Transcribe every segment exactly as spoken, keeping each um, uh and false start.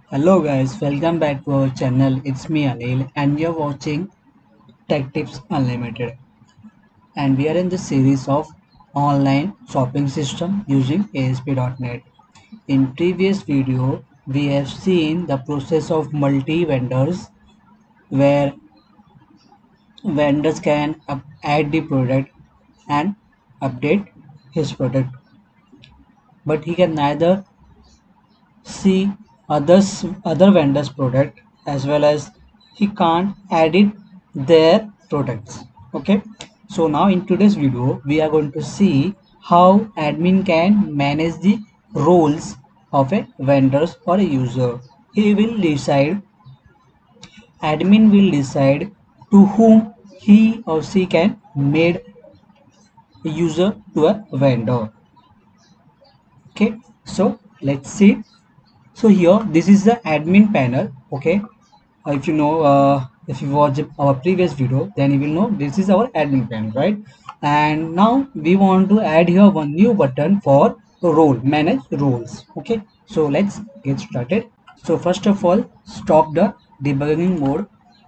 Hello guys, welcome back to our channel. It's me Anil and you're watching Tech Tips Unlimited. And we are in the series of online shopping system using A S P dot net. In previous video, we have seen the process of multi-vendors where vendors can up- add the product and update his product, but he can neither see others other vendors product as well as he can't edit their products. Okay, so now in today's video we are going to see how admin can manage the roles of a vendors or a user. He will decide admin will decide to whom he or she can made a user to a vendor. Okay, so let's see. So here this is the admin panel. Okay, uh, if you know uh, if you watch our previous video, then you will know this is our admin panel, right? And now we want to add here one new button for role manage roles. Okay, so let's get started. So first of all, stop the debugging mode.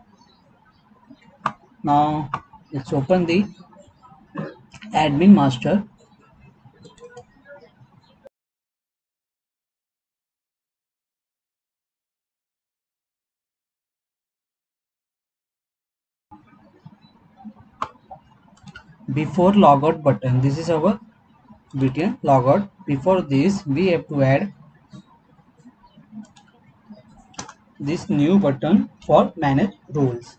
Now let's open the admin master. Before logout button, this is our B T N logout. Before this we have to add this new button for manage rules.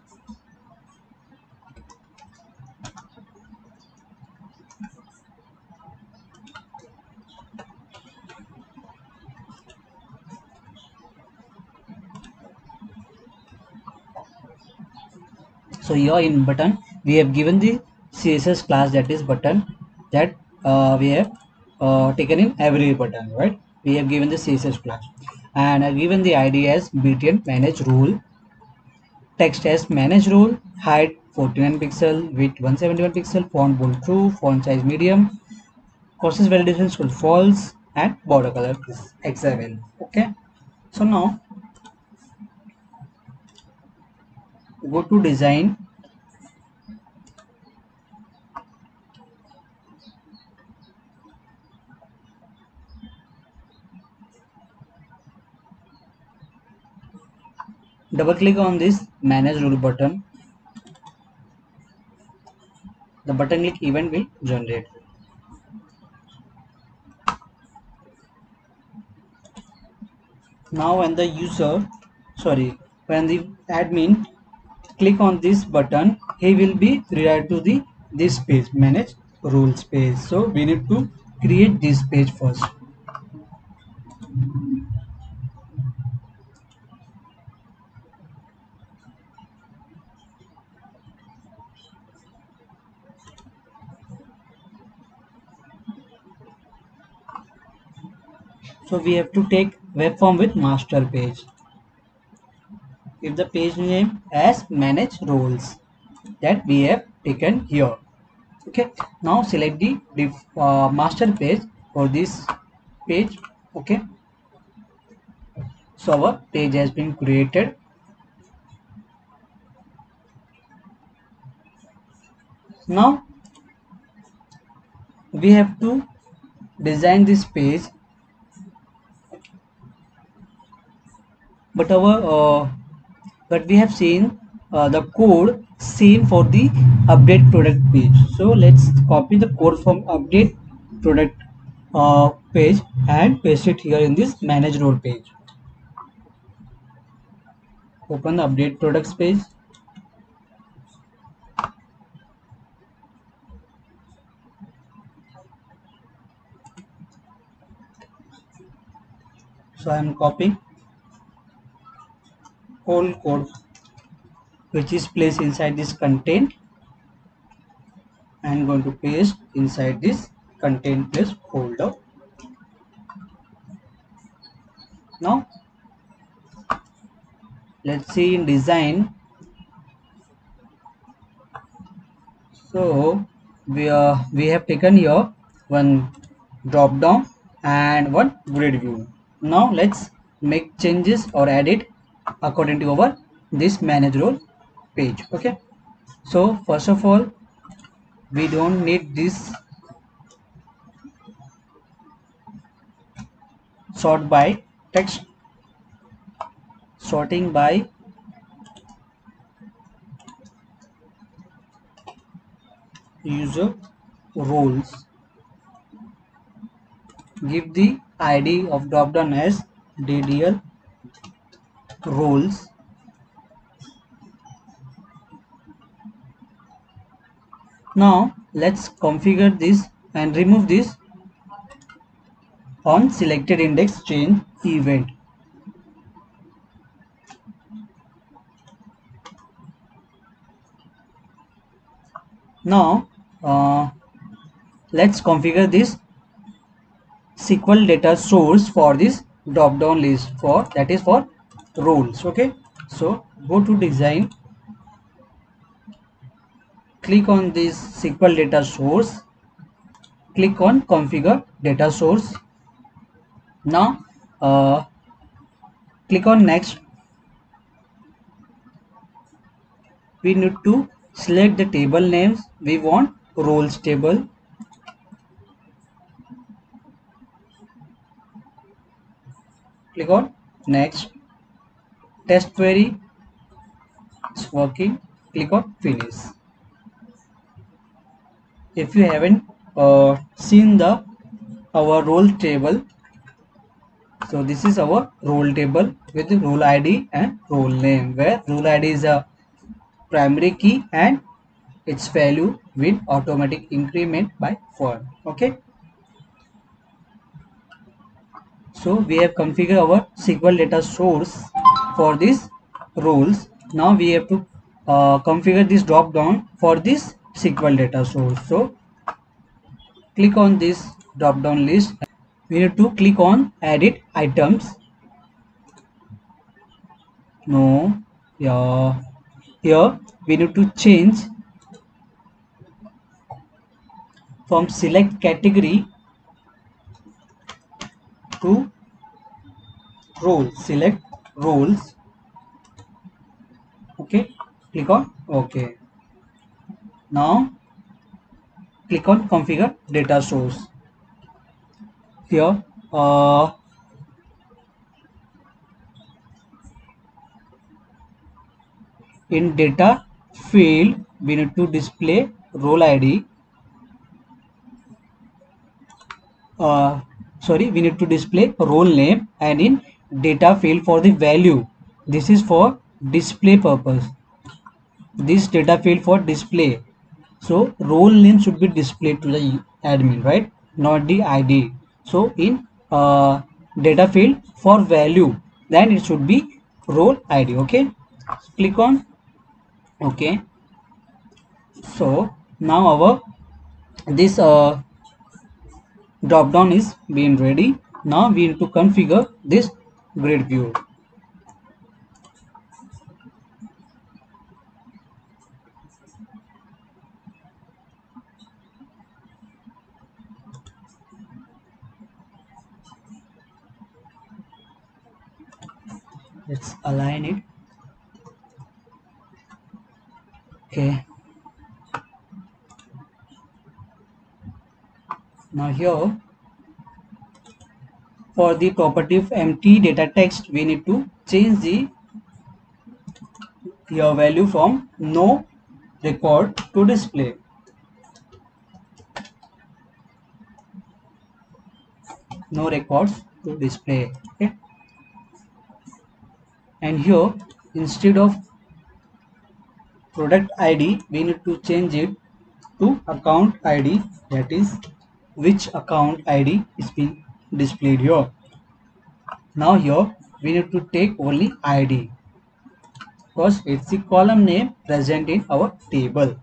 So here in button we have given the C S S class, that is button, that uh, we have uh, taken in every button, right? We have given the C S S class and I've given the I D as B T N manage rule, text as manage rule, height forty-nine pixel, width one hundred seventy-one pixel, font bold true, font size medium, process validation is called false, and border color is hexagon. Okay, so now go to design. Double click on this manage rule button. The button click event will generate. Now when the user, sorry, when the admin click on this button, he will be redirected to the this page, manage rules page. So we need to create this page first. So we have to take web form with master page. If the page name as manage roles that we have taken here. Okay, now select the, the uh, master page for this page. Okay, so our page has been created. Now we have to design this page, but our uh, but we have seen uh, the code same for the update product page. So let's copy the code from update product uh, page and paste it here in this manage role page. Open the update products page. So I am copying whole code which is placed inside this content and going to paste inside this content place folder. Now let's see in design. So we are we have taken here one drop down and one grid view. Now let's make changes or edit according to our this manage role page. Okay, so first of all, we don't need this sort by text, sorting by user roles. Give the I D of dropdown as D D L roles. Now let's configure this and remove this on selected index change event. Now uh, let's configure this S Q L data source for this drop down list for that is for roles. Okay, so go to design, click on this S Q L data source, click on configure data source. Now uh, click on next. We need to select the table names. We want roles table. Click on next. Test query, it's working. Click on finish. If you haven't uh, seen the our role table, so this is our role table with the role I D and role name, where role I D is a primary key and its value will automatic increment by one. Okay, so we have configured our S Q L data source for these roles. Now we have to uh, configure this drop down for this S Q L data source. So click on this drop down list. We need to click on edit items. No, yeah, here we need to change from select category to role. Select roles. Okay, click on OK. Now click on configure data source. Here uh, in data field we need to display role I D. Uh, sorry, we need to display role name, and in data field for the value, this is for display purpose. This data field for display. So role name should be displayed to the admin, right? Not the I D. So in uh, data field for value, then it should be role I D. Okay. Click on OK. So now our this uh, drop down is being ready. Now we need to configure this grid view. Let's align it. Okay. Now here for the property of empty data text, we need to change the your value from no record to display. No records to display. Okay. And here instead of product I D, we need to change it to account I D. That is which account I D is being displayed here. Now here we need to take only I D because it's the column name present in our table.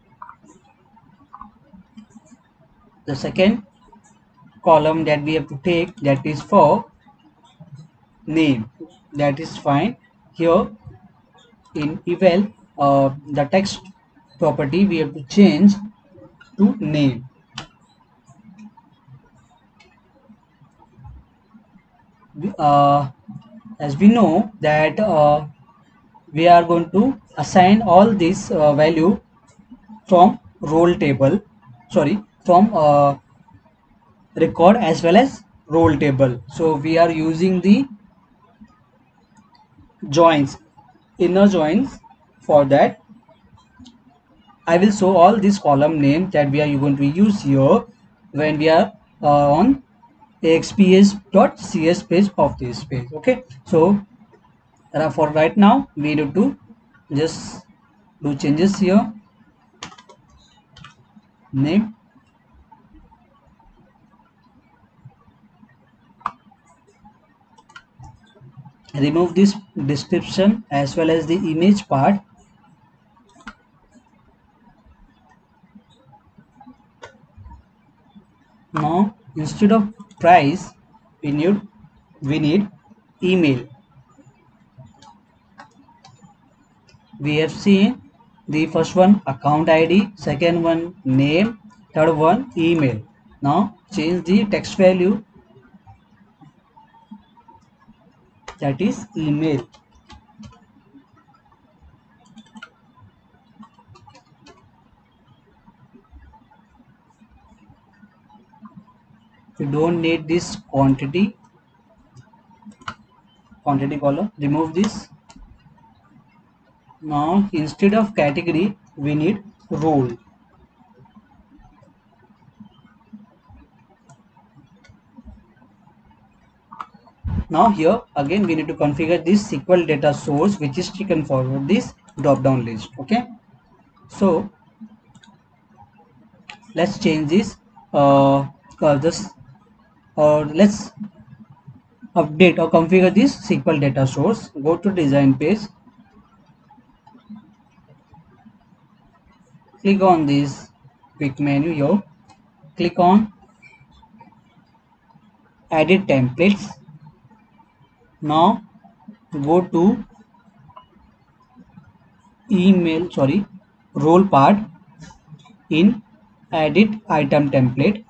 The second column that we have to take, that is for name. That is fine. Here in eval uh, the text property we have to change to name. Uh, as we know that uh, we are going to assign all this uh, value from role table, sorry, from uh, record as well as role table. So we are using the joins, inner joins. For that I will show all these column names that we are going to use here when we are uh, on axps.cs page of this page. Okay, so uh, for right now we need to just do changes here. Name, remove this description as well as the image part. Now instead of price we need we need email. We have seen the first one account I D, second one name, third one email. Now change the text value, that is email. We don't need this quantity quantity column. Remove this. Now instead of category we need role. Now here again we need to configure this S Q L data source which is taken forward this drop down list. Okay, so let's change this uh, uh this or let's update or configure this S Q L data source. Go to design page, click on this quick menu here, click on edit templates. Now go to email sorry role part in edit item template.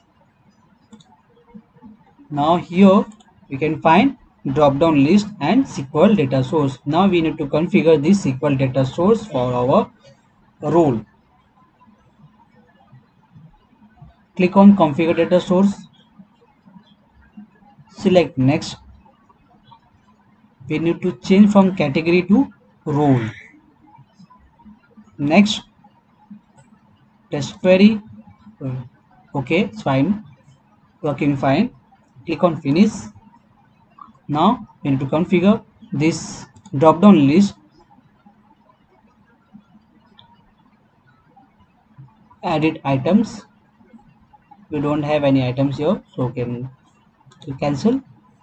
Now here we can find drop down list and S Q L data source. Now we need to configure this S Q L data source for our role. Click on configure data source, select next. We need to change from category to role. Next, test query. Okay, it's fine, working fine. Click on finish. Now we need to configure this drop down list, edit items. We don't have any items here, so can cancel.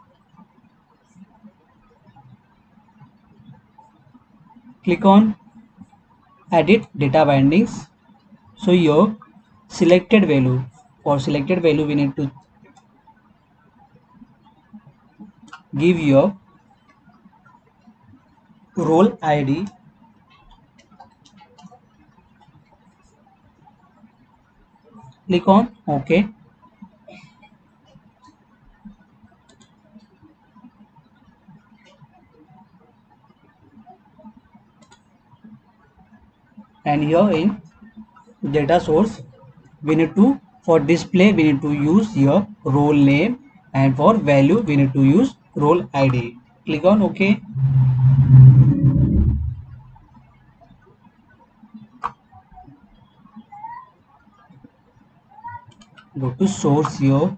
Click on edit data bindings. So your selected value, for selected value we need to give your role I D. Click on OK. And here in data source we need to, for display we need to use your role name, and for value we need to use role I D. Click on OK. Go to source here.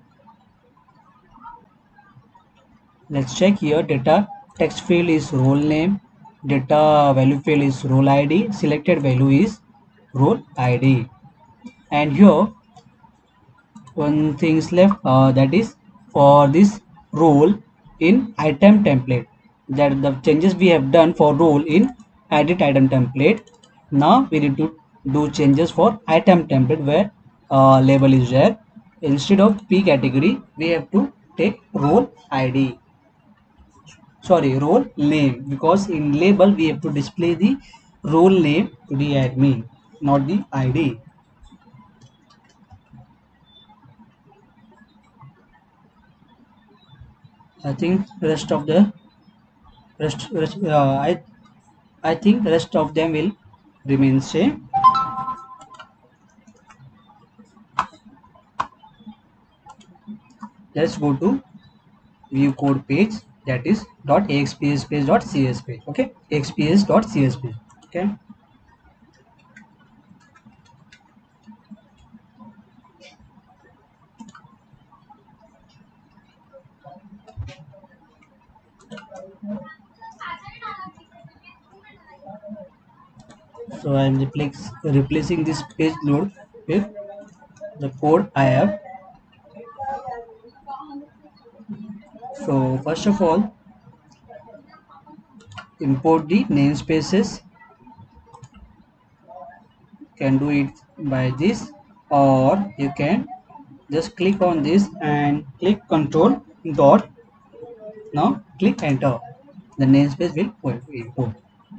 Let's check here. Data text field is role name, data value field is role I D, selected value is role I D. And here one thing is left, uh, that is for this role in item template, that the changes we have done for role in edit item template. Now we need to do changes for item template where uh, label is there. Instead of p category we have to take role I D, sorry role name, because in label we have to display the role name to the admin, not the I D. I think rest of the rest, rest uh, I I think rest of them will remain same. Let's go to view code page, that is dot axps page dot cs page. Okay, xps dot cs page. Okay, so I'm replace, replacing this page load with the code I have. So first of all, import the namespaces. Can do it by this, or you can just click on this and click control dot. Now click enter. The namespace will import.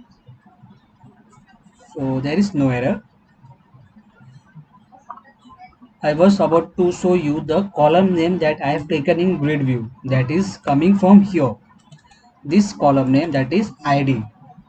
So there is no error. I was about to show you the column name that I have taken in grid view, that is coming from here. This column name, that is I D.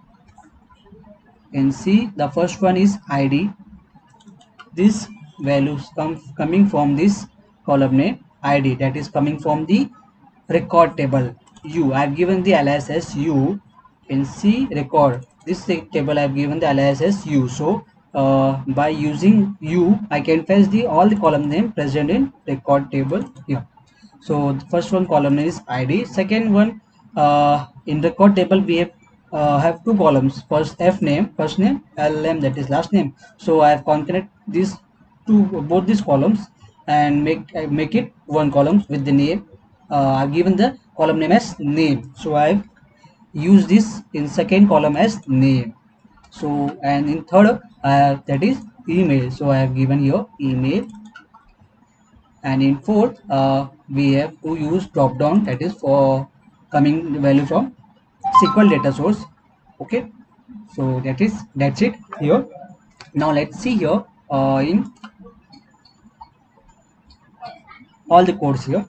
And see, the first one is I D. This values come coming from this column name I D, that is coming from the record table U. I have given the alias as U. In C record, this table I have given the alias as U. So uh, by using U, I can fetch the all the column name present in record table here. So the first one column name is I D. Second one, uh, in record table we have uh, have two columns. First F name, first name, L M, that is last name. So I have concurrent these two, both these columns, and make I make it one column with the name. Uh, I've given the column name as name. So I've used this in second column as name. So and in third, uh, that is email. So I have given here email. And in fourth, uh, we have to use drop down, that is for coming value from S Q L data source. Okay, so that is that's it here. Now let's see here uh, in all the codes here.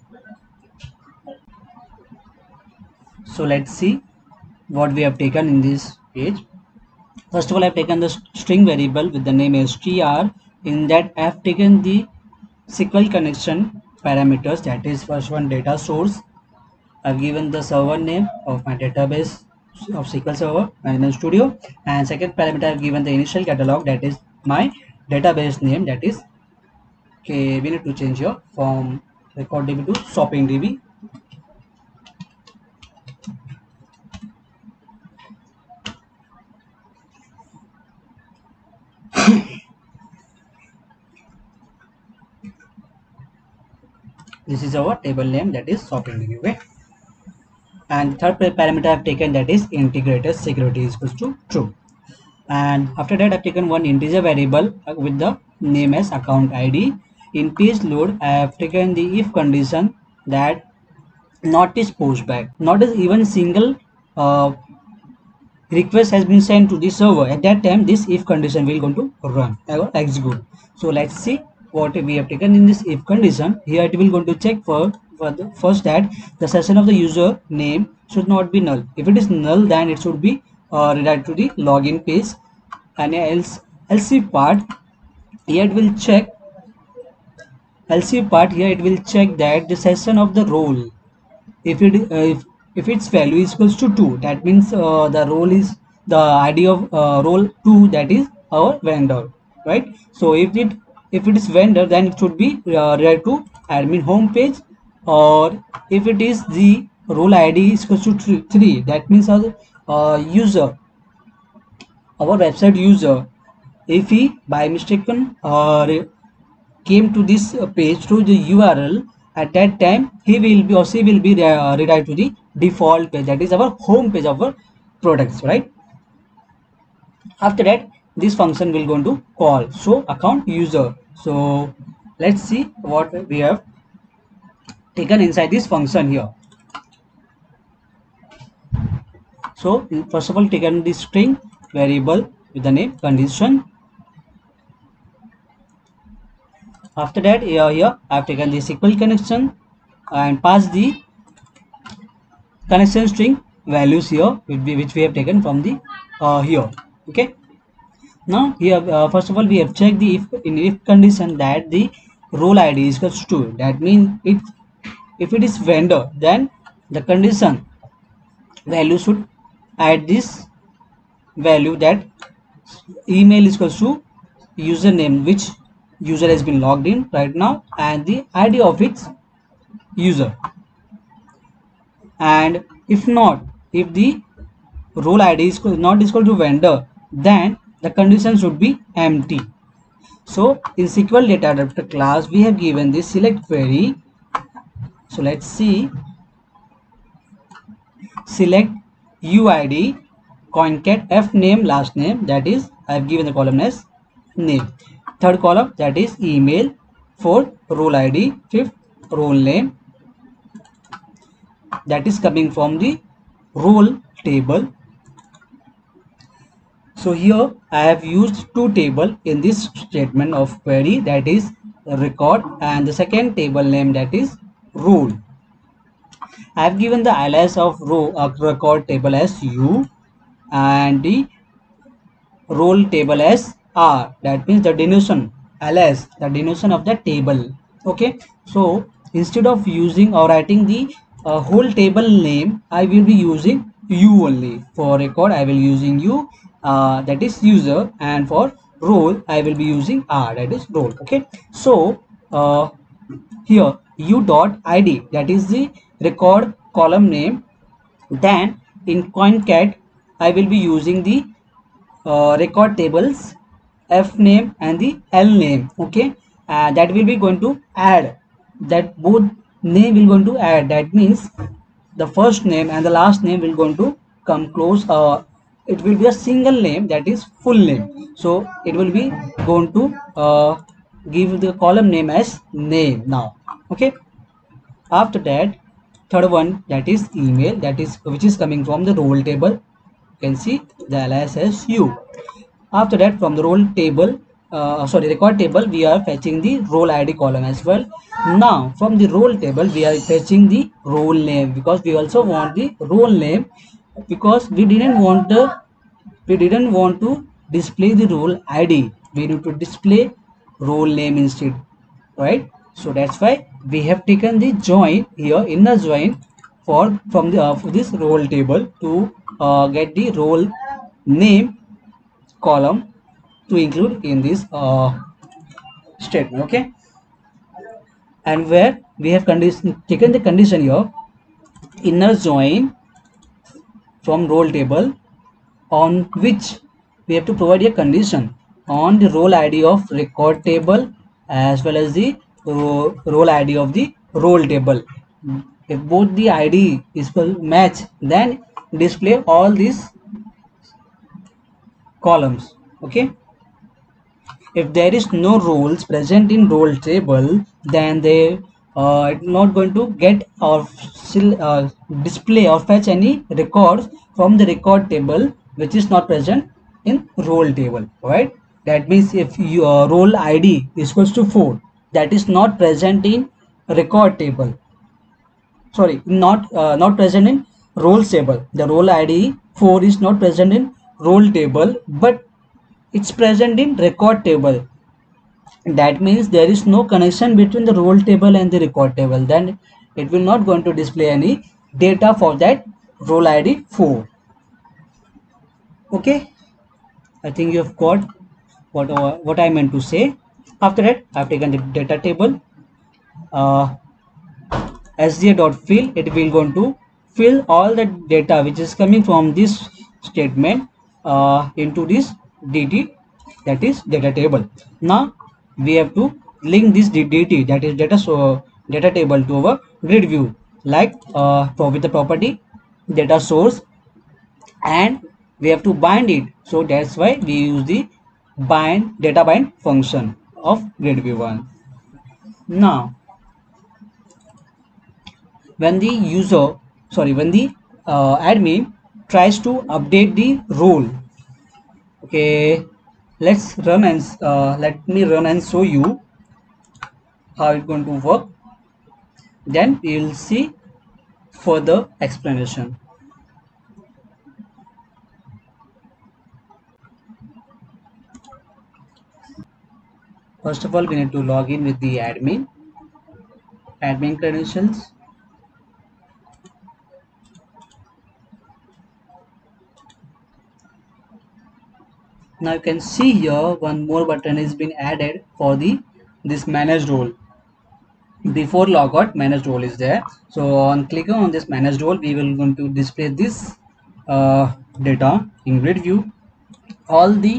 So let's see what we have taken in this page. First of all, I've taken the string variable with the name str. In that, I've taken the S Q L connection parameters, that is first one data source. I've given the server name of my database of S Q L Server Management Studio, and second parameter I've given the initial catalog, that is my database name, that is okay. We need to change here from record D B to shopping D B. This is our table name, that is shopping D B. Okay. And third parameter I've taken, that is integrated security is equals to true. And after that I've taken one integer variable with the name as account I D. In page load I have taken the if condition that not is post back, not is even single uh, request has been sent to the server. At that time this if condition will going to run or execute. So let's see what we have taken in this if condition. Here it will going to check for, for the first that the session of the user name should not be null. If it is null, then it should be uh, redirected to the login page. And else else if part, here it will check else if part here it will check that the session of the role, if it uh, if, if its value is equals to two, that means uh, the role is the I D of uh, role two, that is our vendor, right? So if it if it is vendor, then it should be uh, redirected to admin home page. Or if it is the role I D is equals to three, that means our uh, user, our website user, if he by mistaken uh, came to this uh, page through the U R L, at that time he will be or she will be uh, redirected to the default page, that is our home page of our products, right? After that this function will going to call show account user. So let's see what we have taken inside this function here. So first of all, taken the string variable with the name condition. After that, here, here I have taken the S Q L connection and passed the connection string values here which we, which we have taken from the uh, here. Okay, now here uh, first of all we have checked the if in if condition that the role id is equals to, that means if if it is vendor, then the condition value should add this value that email is equals to username which user has been logged in right now and the id of its user. And if not, if the role id is not equal to vendor, then the condition should be empty. So in S Q L data adapter class we have given this select query. So let's see, select uid concat f name last name, that is I have given the column as name. Third column that is email. Fourth role id. Fifth role name, that is coming from the role table. So here I have used two table in this statement of query, that is record and the second table name, that is role. I have given the alias of row uh, record table as u and the role table as r, that means the denotation alias, the denotation of the table. Okay, so instead of using or writing the uh, whole table name, I will be using u only. For record I will using u, uh, that is user, and for role I will be using r, that is role. Okay, so uh, here u dot id, that is the record column name. Then in concat I will be using the uh, record tables f name and the l name. Okay, uh, that will be going to add, that both name will going to add, that means the first name and the last name will going to come close. Uh, it will be a single name, that is full name, so it will be going to uh, give the column name as name now. Okay, after that third one, that is email, that is which is coming from the role table. You can see the alias as u. After that from the role table, uh, sorry record table, we are fetching the role id column as well. Now from the role table we are fetching the role name, because we also want the role name, because we didn't want the we didn't want to display the role id, we need to display role name instead, right? So that's why we have taken the join here, inner join for from the uh, for this role table to uh, get the role name column to include in this uh, statement. Okay, and where we have condition taken the condition here, inner join from role table, on which we have to provide a condition on the role id of record table as well as the ro role id of the role table. If both the id is match, then display all these columns. Okay, if there is no roles present in role table, then they uh, not going to get or still uh, display or fetch any records from the record table which is not present in role table, right? That means if your role id is equals to four, that is not present in record table, sorry, not uh, not present in roles table. The role id four is not present in role table, but it's present in record table. That means there is no connection between the role table and the record table, then it will not going to display any data for that role id four. Okay, I think you have got what uh, what I meant to say. After that I have taken the data table, uh, sda.fill, it will going to fill all the data which is coming from this statement uh, into this dt, that is data table. Now we have to link this dt, that is data so data table, to our grid view, like uh, with the property data source, and we have to bind it. So that's why we use the bind data bind function of grid view one. Now when the user sorry when the uh, admin tries to update the role, okay, let's run and uh, let me run and show you how it's going to work, then we will see further explanation. First of all, we need to log in with the admin admin credentials. Now you can see here one more button has been added for the this managed role. Before logout, managed role is there. So on clicking on this managed role, we will going to display this uh, data in grid view. All the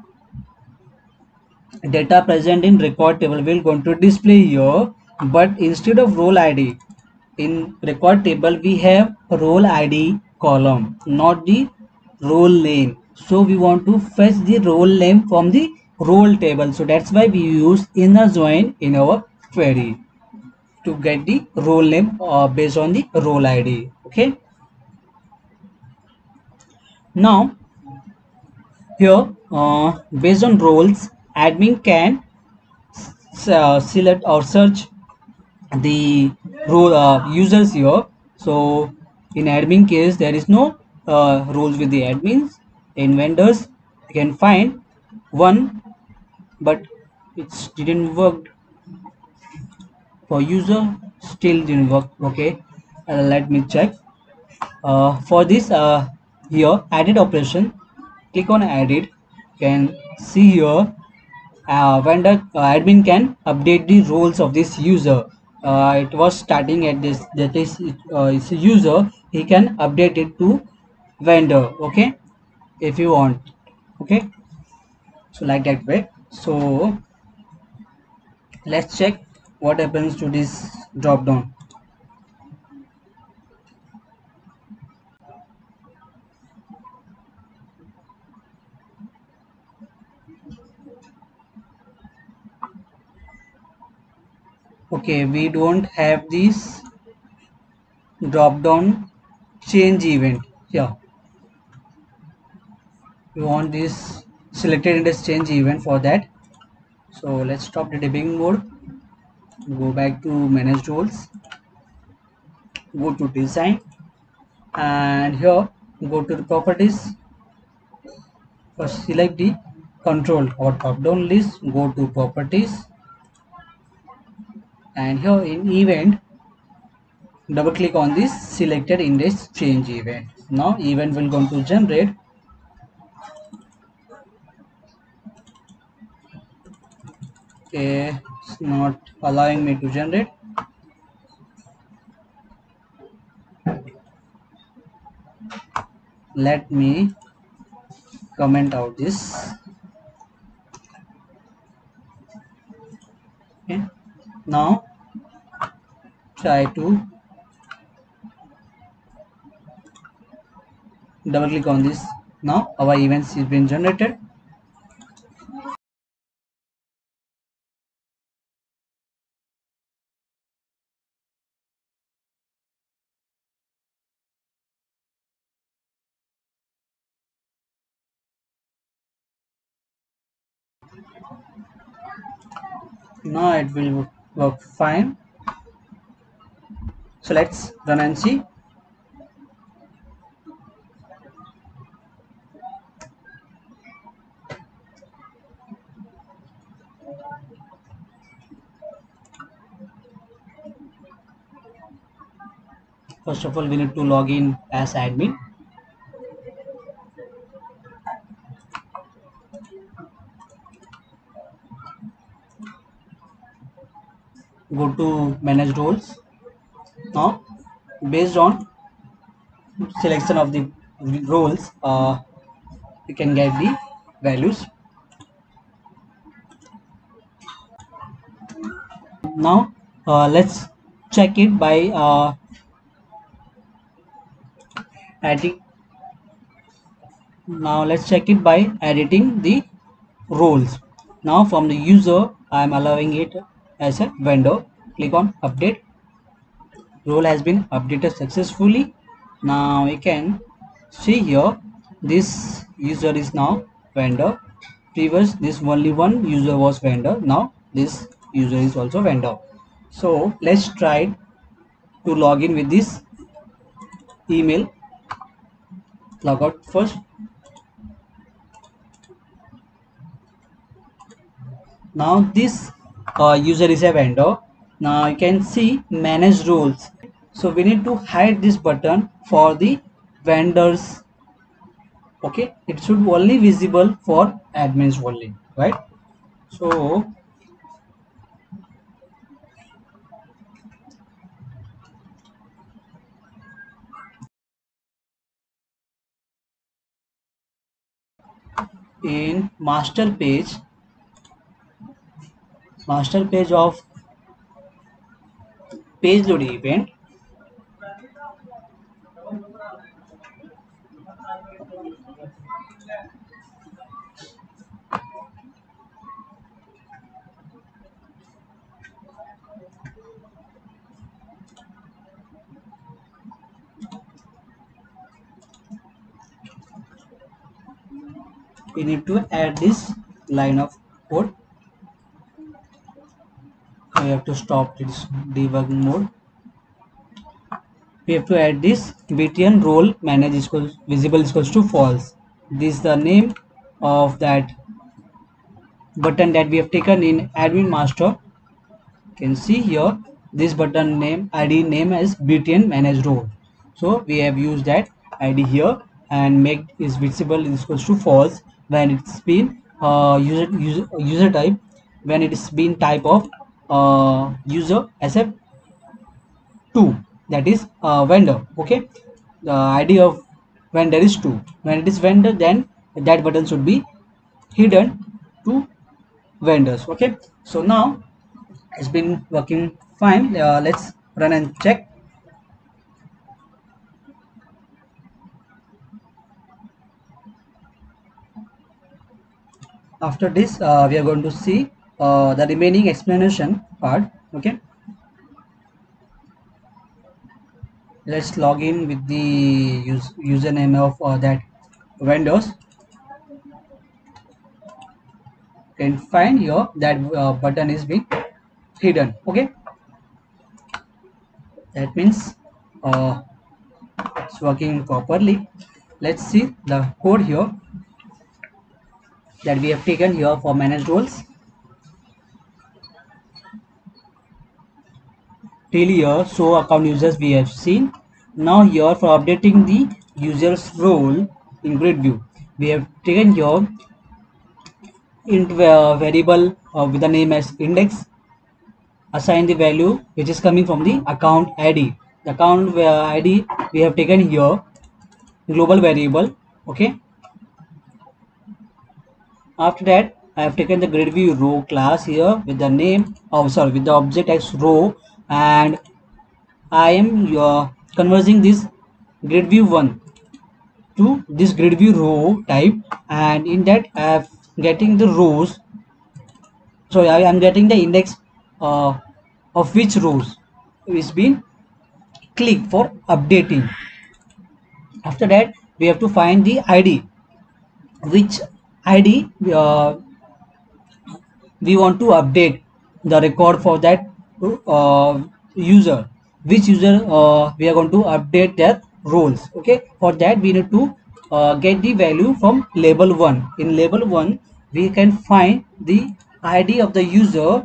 data present in record table will going to display here, but instead of role I D in record table we have role I D column, not the role name. So we want to fetch the role name from the role table. So that's why we use inner join in our query to get the role name uh, based on the role I D. Okay. Now here uh, based on roles, admin can uh, select or search the role uh, users here. So in admin case there is no uh, roles with the admins. In vendors you can find one, but it didn't work. For user still didn't work. Okay, uh, let me check. Uh, for this uh, here edit operation, click on edit. You can see here uh, vendor uh, admin can update the roles of this user. Uh, it was starting at this, that is uh, it's a user, he can update it to vendor. Okay, if you want. Okay, so like that way. So let's check what happens to this drop down. Okay, we don't have this drop down change event here. We want this selected in this change event. For that, so let's stop the debugging mode, go back to manage roles, go to design, and here go to the properties. First select the control or top down list, go to properties, and here in event double click on this selected index change event. Now event will going to generate. Okay, it's not allowing me to generate. Let me comment out this. Okay, now try to double click on this. Now our events is been generated. Now it will work fine. So let's run and see. First of all, we need to log in as admin. Go to manage roles. Now based on selection of the roles, uh, you can get the values. Now uh, let's check it by uh, adding. Now let's check it by editing the roles. Now from the user, I am allowing it as a vendor. Click on update. Role has been updated successfully. Now we can see here this user is now vendor. Previous this only one user was vendor. Now this user is also vendor. So let's try to log in with this email. Log out first. Now this uh, user is a vendor. Now you can see manage roles. So we need to hide this button for the vendors. Okay, it should only visible for admins only, right? So in master page master page of page load event, we need to add this line of code. We have to stop this debug mode. We have to add this btn role manage equals visible equals to false. This is the name of that button that we have taken in admin master. You can see here this button name id name as btn manage role. So we have used that id here and make is visible is equals to false when it's been uh, user, user user type, when it is been type of uh, user as a two, that is uh, vendor. Okay, the id of vendor is two. When it is vendor, then that button should be hidden to vendors. Okay, so now it's been working fine. Uh, let's run and check. After this uh, we are going to see uh, the remaining explanation part. Okay, let's log in with the use, username of uh, that vendors. You can find here that uh, button is being hidden. Okay, that means uh, it's working properly. Let's see the code here that we have taken here for manage roles. Till here show account users we have seen. Now here for updating the users role in grid view, we have taken here int uh, variable uh, with the name as index, assign the value which is coming from the account id. The account uh, id we have taken here global variable. Okay, after that I have taken the grid view row class here with the name oh sorry with the object as row, and I am uh, converting this grid view one to this grid view row type, and in that I am getting the rows. So I am getting the index uh, of which rows is being clicked for updating. After that we have to find the id, which id uh, we want to update the record for that uh, user, which user uh, we are going to update their roles. Okay, for that we need to uh, get the value from label one. In label one we can find the id of the user,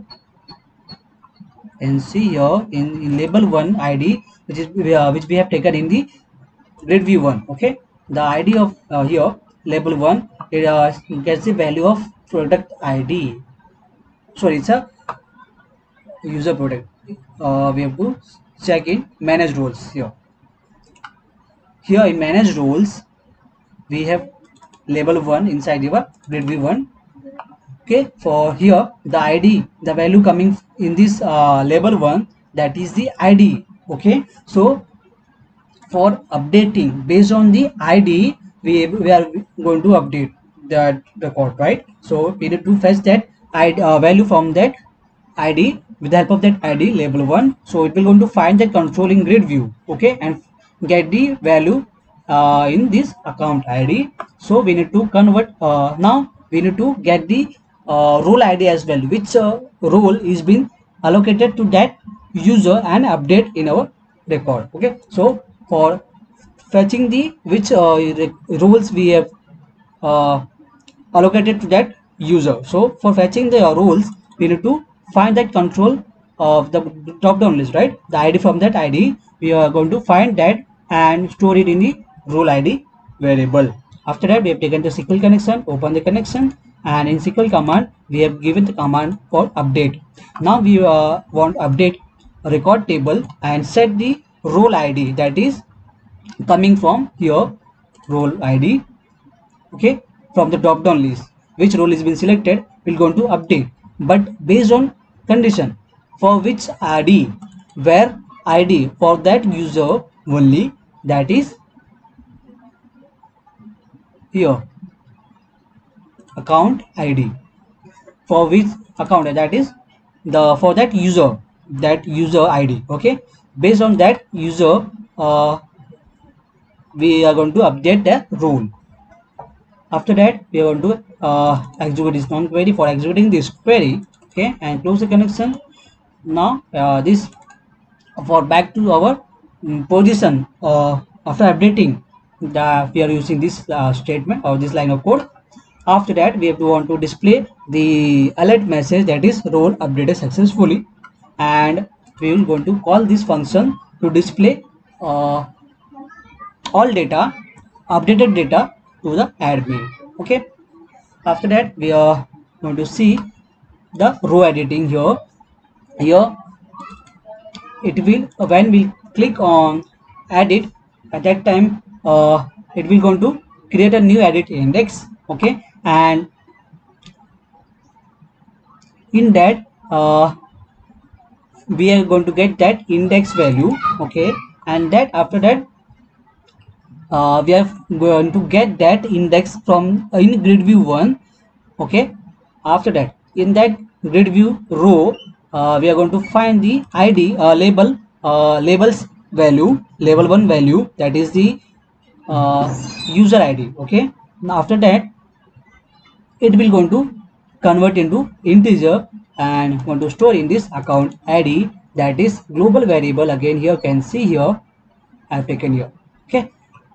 and see here in, in label one id which is uh, which we have taken in the grid view one. Okay, the id of uh, here label one, it uh, gets the value of product id. Sorry, it's a user product. Uh, we have to check in manage roles here. Here in manage roles we have label one inside your grid view one. Okay, for here the id, the value coming in this uh, label one, that is the id. Okay, so for updating based on the id, we, we are going to update that record, right? So we need to fetch that id uh, value from that id with the help of that id label one. So it will going to find the control in grid view. Okay, and get the value uh, in this account id. So we need to convert uh, now we need to get the uh, role id as well, which uh, role is being allocated to that user and update in our record. Okay, so for fetching the which uh, roles we have uh, allocated to that user, so for fetching the uh, rules we need to find that control of the drop down list, right? The I D from that I D, we are going to find that and store it in the role I D variable. After that, we have taken the S Q L connection, open the connection, and in S Q L command, we have given the command called update. Now we uh, want update record table and set the role I D that is coming from your role I D, okay, from the drop down list. Which role is been selected will go to update, but based on condition for which I D, where I D for that user only, that is here account I D for which account, that is the for that user, that user I D, okay. Based on that user, uh, we are going to update the role. After that, we are going to uh, execute this non query. For executing this query, okay, and close the connection. Now uh, this for back to our um, position uh, after updating, the we are using this uh, statement or this line of code. After that, we have to want to display the alert message that is role updated successfully, and we will going to call this function to display uh, all data, updated data to the admin, okay. After that, we are going to see the row editing here. Here it will, when we click on edit, at that time uh, it will going to create a new edit index, okay. And in that uh, we are going to get that index value, okay. And that after that uh, we are going to get that index from uh, in grid view one, okay. After that, in that grid view row, uh, we are going to find the I D uh, label uh, labels value, level one value, that is the uh, user I D, okay. Now after that, it will going to convert into integer and going to store in this account I D, that is global variable. Again, here you can see here I have taken here, okay.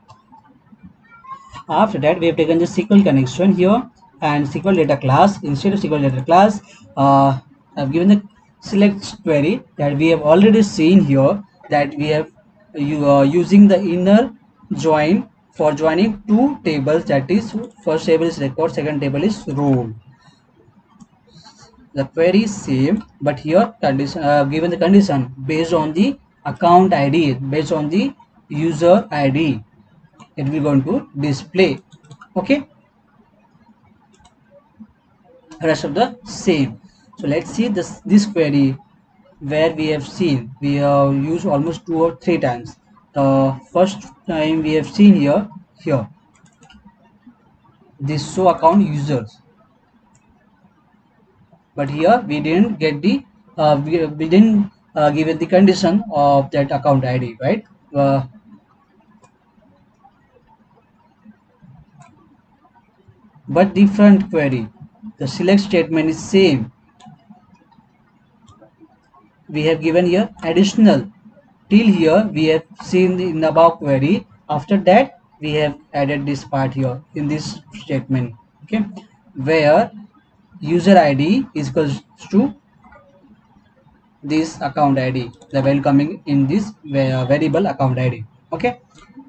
After that, we have taken the S Q L connection here and S Q L data class. Instead of S Q L data class, uh, I've given the select query that we have already seen here, that we have you uh, using the inner join for joining two tables, that is first table is record, second table is role. The query is same, but here condition uh, given the condition based on the account I D, based on the user I D, it will going to display, okay. Rest of the same. So let's see this this query where we have seen we have used almost two or three times. The first time we have seen here here this show account users, but here we didn't get the uh, we, we didn't uh, give it the condition of that account I D, right? Uh, but different query, the select statement is same. We have given here additional. Till here we have seen in the above query. After that, we have added this part here in this statement, okay, where user I D is equals to this account I D, the value coming in this variable account I D, okay.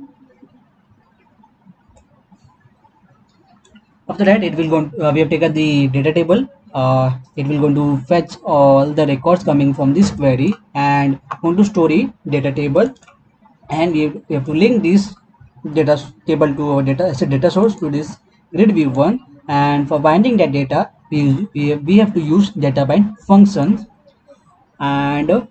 After that, it will go uh, we have taken the data table. Uh, it will going to fetch all the records coming from this query and going to story data table, and we have, we have to link this data table to our data as a data source to this grid view one. And for binding that data, we we have, we have to use data bind functions. And uh,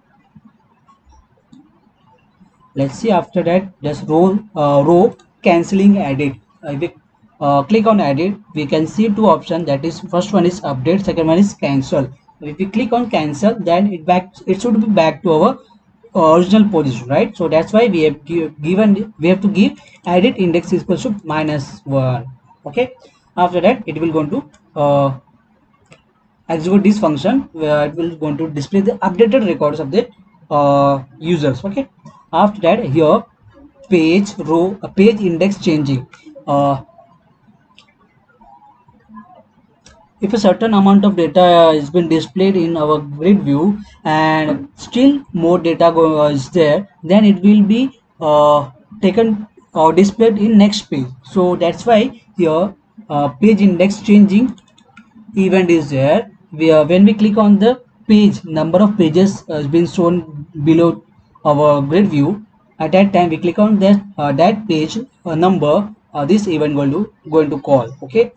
let's see after that, just row uh, row cancelling edit. Uh, if we uh, click on edit, we can see two options, that is first one is update, second one is cancel. If we click on cancel, then it back it should be back to our original position, right? So that's why we have given we have to give edit index is equal to minus one, okay. After that, it will go to uh, execute this function where it will going to display the updated records of the uh, users, okay. After that, here page row uh, page index changing, uh, if a certain amount of data is been displayed in our grid view and still more data go, uh, is there, then it will be uh, taken or displayed in next page. So that's why here uh, page index changing event is there. We, uh, when we click on the page, number of pages uh, has been shown below our grid view. At that time we click on that uh, that page uh, number, uh, this event going to going to call. Okay,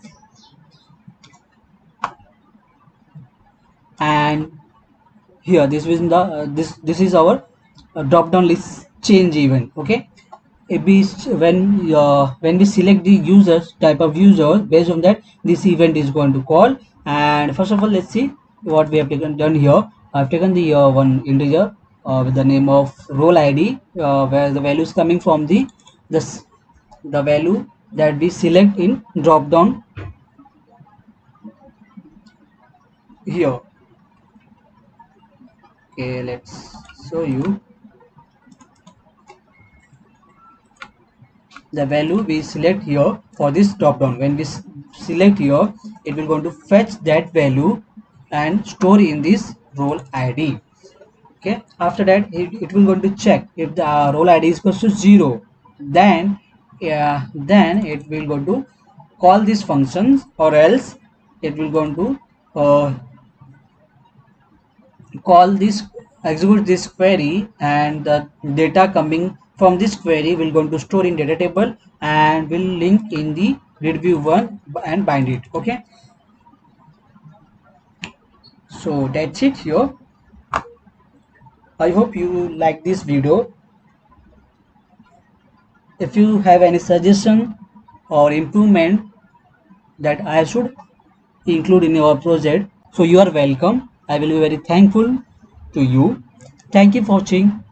and here this is the uh, this this is our uh, drop down list change event. Okay, it be when uh, when we select the users type of user, based on that this event is going to call. And first of all, let's see what we have taken done here. I've taken the uh, one integer uh, with the name of role id, uh, where the value is coming from the this the value that we select in drop down here. Okay, let's show you the value we select here for this drop down. When we select here, it will going to fetch that value and store in this role id. Okay, after that it, it will going to check if the uh, role id is equals to zero, then uh, then it will go to call these functions, or else it will going to uh, call this execute this query, and the data coming from this query will going to store in data table and will link in the grid view one and bind it. Okay, so that's it here. I hope you like this video. If you have any suggestion or improvement that I should include in your project, so you are welcome. I will be very thankful to you. Thank you for watching.